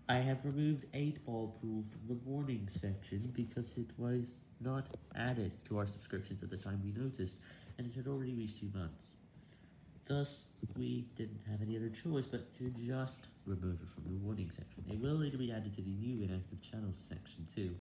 I have removed 8 Ball Pool from the warning section because it was not added to our subscriptions at the time we noticed, and it had already reached 2 months. Thus, we didn't have any other choice but to just remove it from the warning section. It will later be added to the new inactive channels section too.